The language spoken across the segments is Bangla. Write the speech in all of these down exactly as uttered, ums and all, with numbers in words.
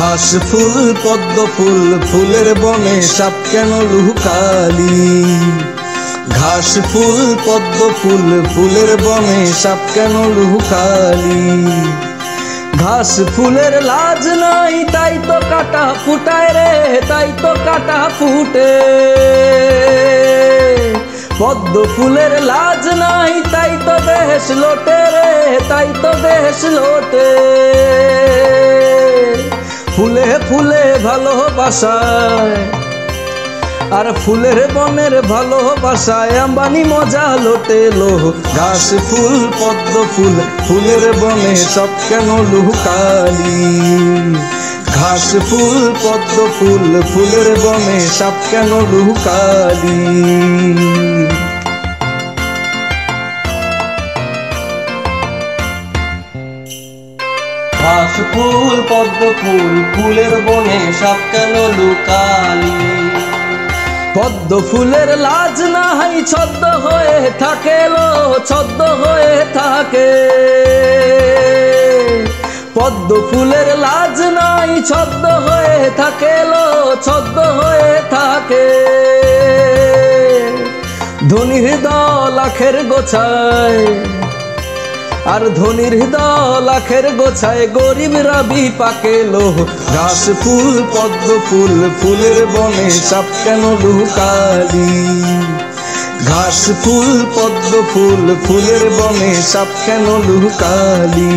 ঘাস ফুল পদ্ম ফুল ফুলের বনে সাপ কেন লুকালি। ঘাস ফুল পদ্ম ফুল ফুলের বনে সাপ কেন লুকালি। ঘাস ফুলের লাজ নাই তাই তো কাটা ফুটায় রে, তাই তো কাটা ফুটে। পদ্ম ফুলের লাজ নাই তাই তো দেশ লোটে রে, তাই তো দেশ লোটে। ফুলে ফুলে ভালোবাসায় আর ফুলের বনের ভালোবাসায় আম্বানি মজা লোটেলো। ঘাস ফুল পদ্ম ফুল ফুলের বনে সব কেন লুকালি। ঘাস ফুল পদ্ম ফুল ফুলের বনে সব কেন লুকালি। ঘাস ফুল পদ্ম ফুল ফুলের বনে সাপ কেন লুকালি। পদ্ম ফুলের লাজ নাই ছদ্ম হয়ে থাকে লো, ছদ্ম হয়ে থাকে। পদ্ম ফুলের লাজ নাই ছদ্ম হয়ে থাকে লো, ছদ্ম হয়ে থাকে। ধনীর দল আখের গোছায় আর ধনীর দল আখের গোছায় গরিব রাবি পাকে লো। ঘাস ফুল পদ্ম ফুল ফুলের বনে সাপ কেন লুকালি। ঘাস ফুল পদ্ম ফুল ফুলের বনে সাপ কেন লুকালি।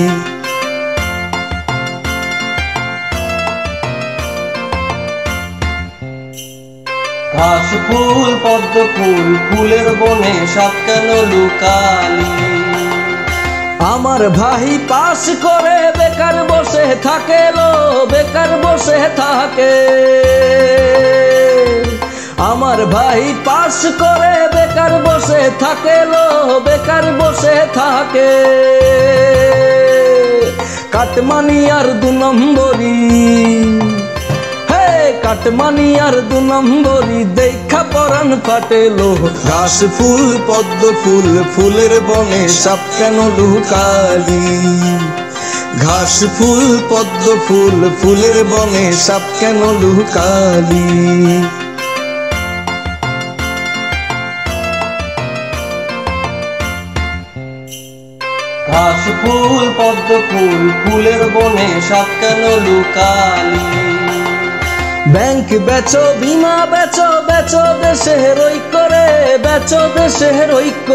ঘাস ফুল পদ্ম ফুল ফুলের বনে সাপ কেন লুকালি। আমার ভাই পাস করে বেকার বসে থাকে লো, বেকার বসে থাকে। আমার ভাই পাস করে বেকার বসে থাকে লো, বেকার বসে থাকে। কাটমানি আর দু নম্বরি, হে কাটমানি আর দু নম্বরি দেখা পরাণ ফাটেলো। ঘাস ফুল পদ্ম ফুল ফুলের বনে সাপ কেন লুকালি। ঘাস ফুল পদ্ম ফুল ফুলের বনে সাপ কেন লুকালি। ঘাস ফুল পদ্ম ফুল ফুলের বনে সাপ কেন লুকালি। ব্যাংক বেচো বিমা বেচো, বেচো দেশের ঐক্য রে, বেচো দেশের ঐক্য।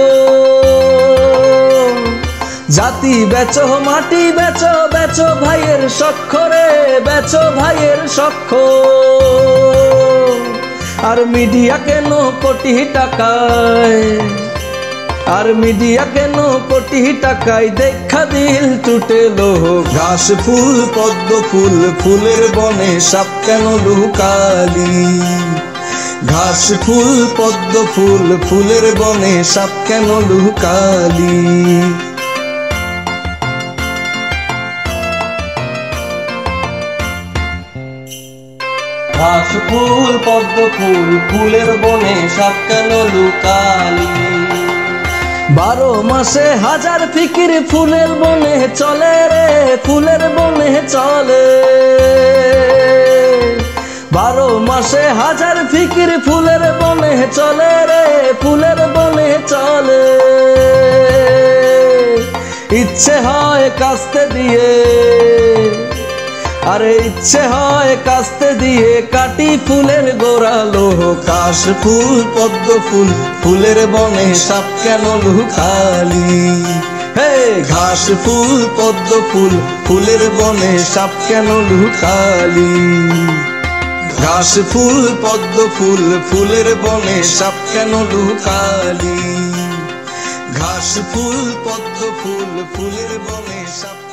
জাতি বেচো মাটি বেচো, বেচো ভাইয়ের সখ্য রে, বেচো ভাইয়ের সখ্য। আর মিডিয়া কেন কোটি টাকায়, আর মিডিয়া কেন কোটি টাকায় দেখা দিল টুটেলো। ঘাস ফুল পদ্ম ফুল ফুলের বনে সাপ কেন লুকালি। ঘাস ফুল পদ্ম ফুল ফুলের বনে সাপ কেন লুকালি। ঘাস ফুল পদ্ম ফুল ফুলের বনে সাপ কেন লুকালি। বারো মাসে হাজার ফিকির ফুলের বনে চলে রে, ফুলের বনে চলে। বারো মাসে হাজার ফিকির ফুলের বনে চলে রে, ফুলের বনে চলে। ইচ্ছে হয় কাস্তে দিয়ে, আরে ইচ্ছে হয় কাস্তে দিয়ে কাটি ফুলের গোড়ালো। ঘাস ফুল পদ্ম ফুল ফুলের বনে সাপ কেন লুকালি। হে ঘাস ফুল পদ্ম ফুল ফুলের বনে সাপ কেন লুকালি। ঘাস ফুল পদ্ম ফুল ফুলের বনে সাপ কেন লুকালি। ঘাস ফুল পদ্ম ফুল ফুলের বনে সাপ